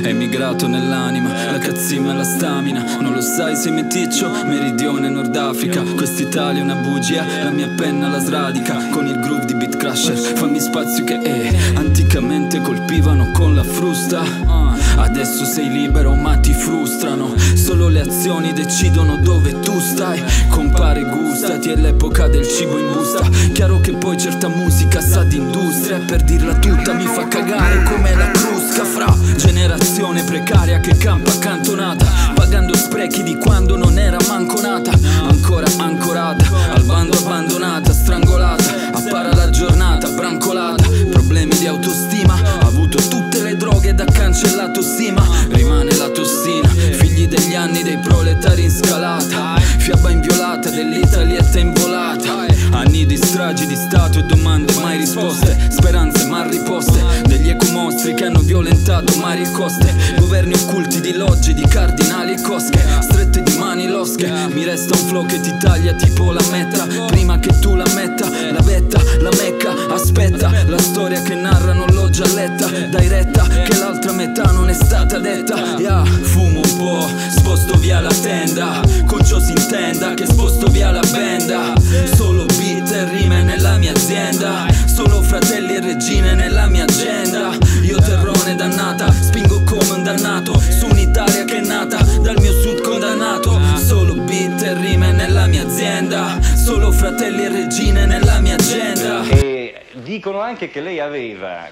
è emigrato nell'anima, la cazzima e la stamina. Non lo sai, sei meticcio, meridione Nord Africa. Quest'Italia è una bugia, la mia penna la sradica. Con il groove di Beat Crusher, fammi spazio che anticamente colpivano con la frusta. Adesso sei libero ma ti frustrano. Solo le azioni decidono dove tu stai. Compare, gustati, è l'epoca del cibo in busta. Chiaro che poi certa musica sa di industria, e per dirla tutta mi fa cagare come la crusca. Fra generazione precaria che campa accantonata, pagando sprechi di quando non era manco nata. Ancora ancorata, al bando abbandonata, strangolata, appara la giornata brancolata. Problemi di autostima, ha avuto tutte le droghe ed ha cancellato stima. Rimane la tossina, figli degli anni dei proletari in scalata. Fiaba inviolata dell'Italietta involata. Anni di stragi di stato e domande mai risposte. Speranze mal riposte degli ecomostri che hanno violentato mari e coste. Governi occulti di logge, di cardinali e cosche, strette di mani losche. Mi resta un flow che ti taglia tipo la metta, prima che tu la metta. La vetta, la mecca, aspetta. La storia che narra non l'ho già letta. Dai retta che l'altra metà non è stata detta. Fumo un po', sposto via la tenda. Con ciò si intenda che sposto via la benda. Solo beat e rime nella mia azienda. Solo fratelli e regine nella mia agenda. Io terrone dannata, spingo come un dannato su un'Italia che è nata dal mio sud condannato. Solo beat e rime nella mia azienda. Solo fratelli e regine nella mia agenda. E dicono anche che lei aveva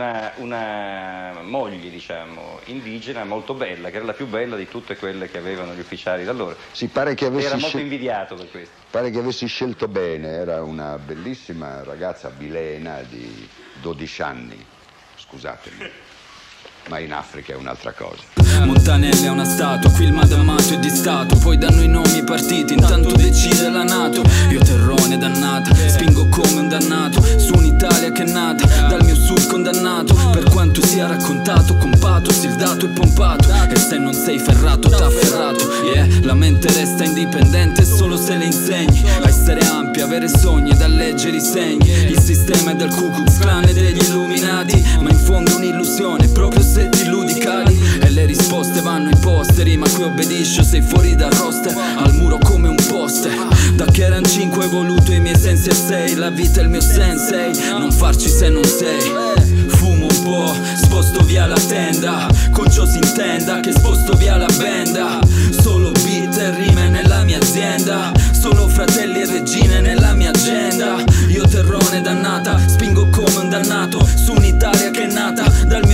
una moglie, diciamo, indigena molto bella, che era la più bella di tutte quelle che avevano gli ufficiali da allora. Sì, pare che avessi era molto invidiato per questo. Pare che avessi scelto bene, era una bellissima ragazza bilena di 12 anni, scusatemi, ma in Africa è un'altra cosa. Montanella è una statua, qui il madamato è di stato. Poi danno i nomi ai partiti, intanto decide la NATO. Io terrone dannata, spingo come un dannato su un'Italia che è nata dal mio sud condannato. Per quanto sia raccontato, con pathos il dato è pompato. E se non sei ferrato, t'ha ferrato. La mente resta indipendente solo se le insegni a essere ampia, avere sogni e da leggere i segni. Il sistema è del Ku Klux Klan e degli illuminati, ma in fondo è un'illusione, proprio se ti illudi cadi. E le risposte vanno ai posteri, ma qui obbedisci o sei fuori dal roster. Al muro come un poster. Da che eran 5 ho evoluto i miei sensi a 6. La vita è il mio sensei, non farci se non sei. Fumo un po', sposto via la tenda. Con ciò si intenda che sposto via la benda. Solo beat e rime nella mia azienda. Solo fratelli e regine nella mia agenda. Io terrone dannata, spingo come un dannato su un'Italia che è nata dal